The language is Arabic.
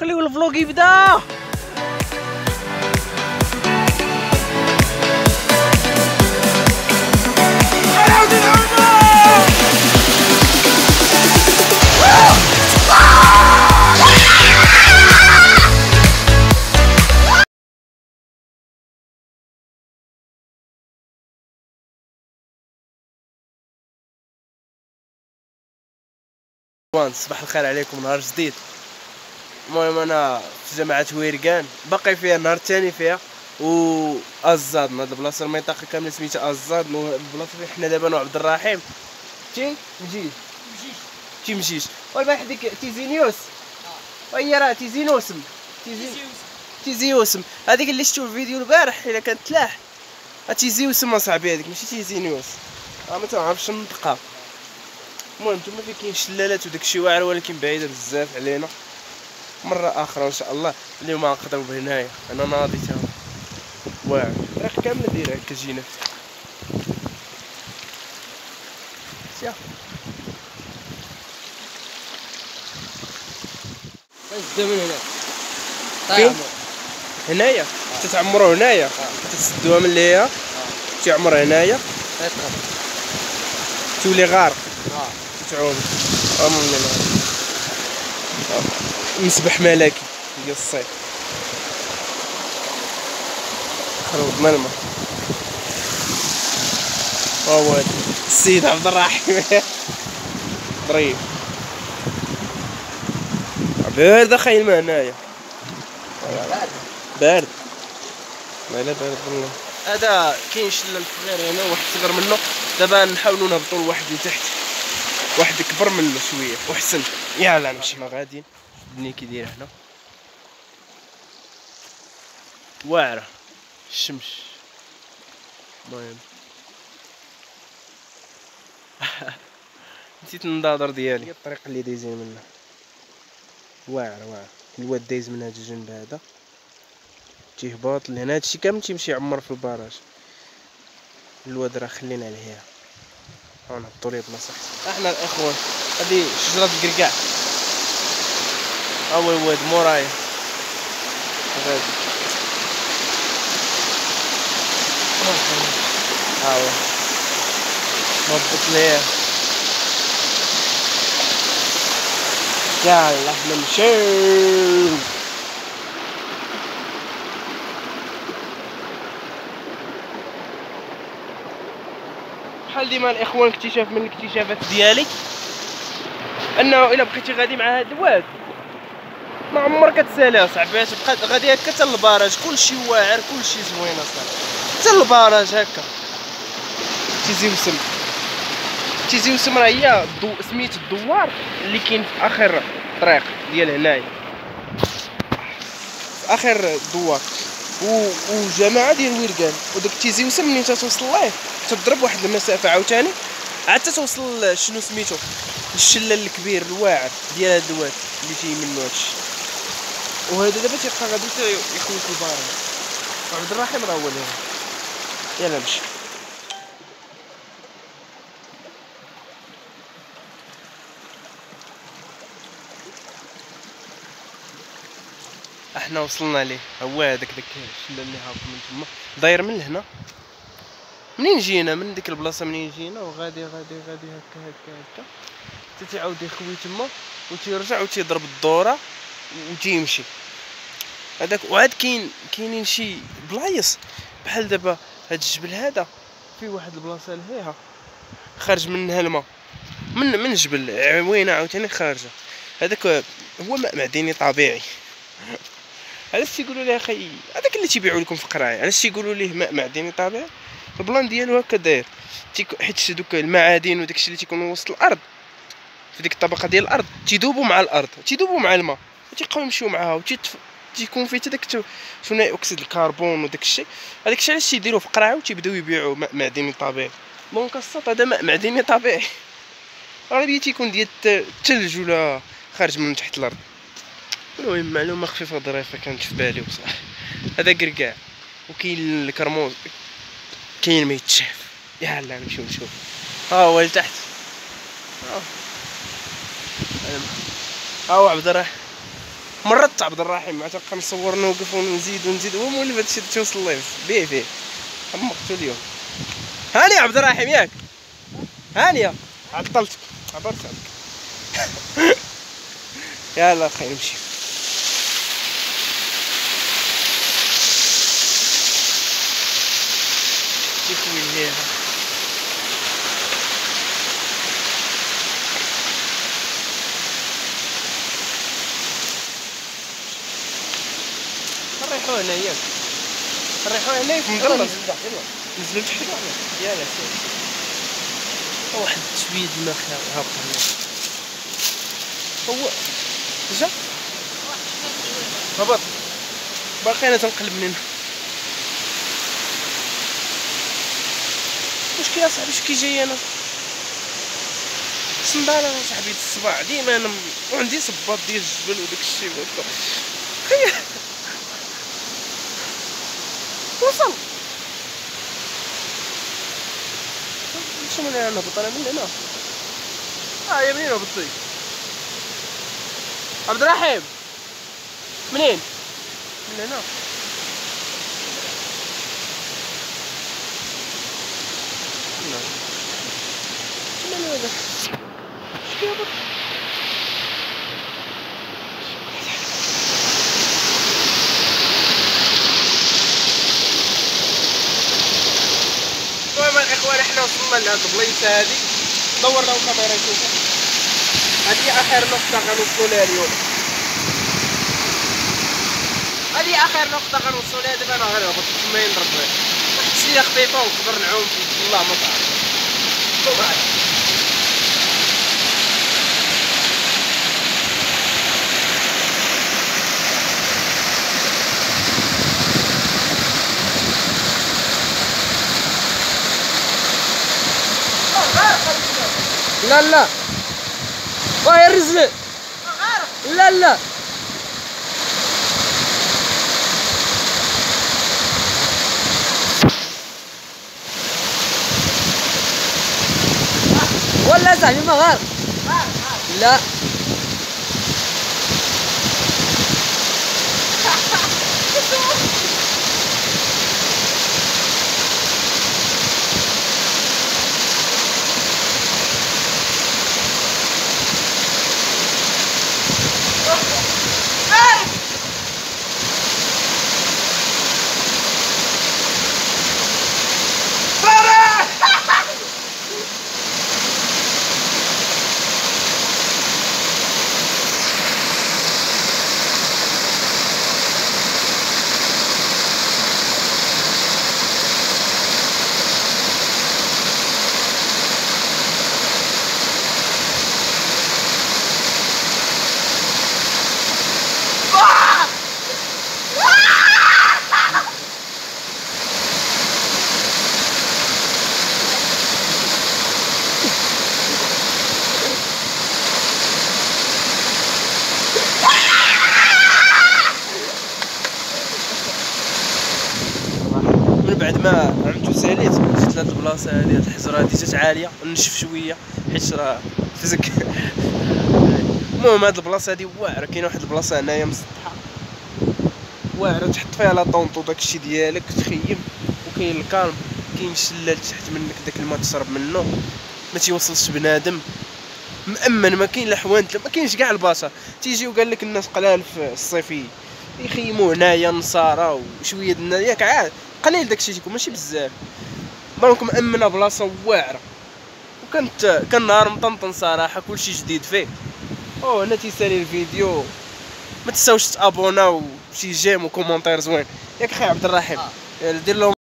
خليو الفلوق يبدا. صباح الخير عليكم، نهار جديد. المهم انا في جامعة ويركان، باقي فيها النهار الثاني فيها، و ازاد هاد البلاصه المنطقه كامله سميتها ازاد. البلاصه فين حنا دابا انا وعبد الرحيم مجيش والبارح ديك تيزينيوس وهي راه تيزينوسم تيزيوسم هذيك اللي شفتو الفيديو البارح الا كانت تلاح تيزيوسم اصاحبي، هذيك ماشي تيزينيوس، ما تعرفش نطقها. المهم تما فين كاين شلالات وداكشي واعر، ولكن بعيده بزاف علينا. مره اخرى ان شاء الله اليوم غنقدروا بهنايا. انا ناضي تا واعر الطريق كامله دايره هكا جينا سيا تسدو من هنا فين هنايا تتعمروا هنايا تسدوها من اللي هي تعمر هنايا تولي غارق تعوم مسبح ملكي ديال الصيف خروج من الماء. هو السيد عبد الرحيم ظريف بارد اخي الماء هنايا بارد لا بارد والله. هذا كاين شلال صغير هنا واحد صغر منه، دابا نحاولوا نهبطوا لواحد لتحت، واحد كبر منه شويه وحسن. يلا نمشي ما غاديين. الدنيا كي دايره هنا واعره الشمس. المهم نسيت النظاظر ديالي. هي الطريق اللي دايزين منها واعر الواد دايز من هاد الجنب هذا تيهبط لهنا، هادشي كامل تيمشي يعمر في البراج. الواد راه خلينا عليه نهبطوا ليه بلاصه احسن. احنا الاخوان هادي شجره الكركاع، ها هو الواد مورايا غادي، ها هو نهبط ليه. يلا نمشيو. بحال ديما الاخوان اكتشاف من الاكتشافات ديالي انه الا بقيتي غادي مع هاد الواد ما عمرك تسالي اصاحبي، تبقى غادي هكا حتى للبراج، كلشي واعر كلشي زوين اصاحبي حتى للبراج هكا. تيزي وسم راه هي سميت الدوار اللي كاين في اخر الطريق ديال هنايا، في اخر الدوار وجماعه ديال ويركان. وداك تيزي وسم منين توصل ليه تضرب واحد المسافه عاوتاني عاد توصل شنو سميتو الشلال الكبير الواعر ديال هاد الواد اللي جاي منو هادشي. وهذا دابا تيبقى غادي يخوت البارح. عبد الرحيم راه هو اللي يلا نمشي. احنا وصلنا ليه، هو هذاك الشلال اللي هابط من تما داير من لهنا. منين جينا من ديك البلاصه منين جينا وغادي هكا تيعاود يخوي تما وتيرجع وتيضرب الدوره وتيمشي هذاك. وعاد كاينين شي بلايص بحال دابا هاد الجبل هذا فيه واحد البلاصه لهيها خارج منها الماء من الجبل عوينه عاوتاني خارجه. هذاك هو ماء معدني طبيعي. علاش تيقولوا ليه اخي هذاك اللي تيبيعوا لكم في قرايه، علاش تيقولوا ليه ماء معدني طبيعي؟ البلان ديالو هكا داير، حيت دوك المعادن وداكشي اللي تيكونوا وسط الارض في ديك الطبقه ديال الارض تيذوبوا مع الارض، تيذوبوا مع الماء وتيبقاو يمشيو معاها تيكون فيه حتى داك ثاني اكسيد الكربون وداك الشيء. هذاك الشيء علاش تيديروه في قرايه وتيبداو يبيعوا ماء معدني طبيعي. دونك الصوت هذا ماء معدني طبيعي غالبيه تيكون ديال الثلج ولا خارج من تحت الارض. المهم معلومه خفيفه ظريفه كانت في بالي بصح. هذا كركاع وكاين الكرموز كاين ما يتشاف. يلا نمشيو نشوف. ها هو لتحت، ها هو عبد الرحيم مرات عبد الرحيم ما تبقى نصور نوقف ونزيد هو مولف هادشي اللي توصل ليه بيه فيه عمقتو اليوم. هاني عبد الرحيم ياك هانيه عطلتك عبرت عليك. يلا خير نمشي. شوفوا ليها نريحو هنا ياك نريحو هنا في مظلل نزلو تحت يلا سير واحد شويه الماء هابط هنا هو جا هبط باقي انا تنقلب من هنا. مشكل اصاحبي شكي جاي انا سنبال انا صاحبي الصباع ديما انا وعندي صباط ديال الجبل وداك الشيء هكا وصل شنو من هنا نهبط انا من هنا يا منين هبطتي عبد الرحيم منين من هنا من هذا شكي هبط المهم الاخوان احنا وصلنا لهاد البليصه هادي دور لهم الكاميرا يشوفوا هادي اخر نقطه غنوصلوا لها اليوم هادي اخر نقطه غنوصلوا لها دابا انا غنهبط تما نضرب واحد الشيله خفيفه ونقدر نعوم في الله ما تعرف. لا لا وهي الرزلة لا لا ولا صاحبي ما غار لا بعد ما عملت وساليت جيت لهاد البلاصه هادي هاد الحجره هادي جات عاليه نشف شويه حيت راه فزك. المهم هاد البلاصه هادي واعره كاينه واحد البلاصه هنايا مسطحه واعره تحط فيها لا طونطو داكشي ديالك تخيم وكاين الكالم كاين شلال تحت منك داك الماء تشرب منه ما تيوصلش بنادم مأمن ما كاين لا حوانت ما كاينش كاع البشر تيجي وقال لك الناس قلال في الصيفي يخيموا هنايا نصارى وشويه الناس ياك عاد قليل داكشي تيكون ماشي بزاف دونك مأمنه بلاصه واعره كان نهار مطنطن صراحه كلشي جديد فيه. هنا تيسالي الفيديو ما تنساوش تابوناو شي جيم وكومونتير زوين ياك اخي عبد الرحيم دير لهم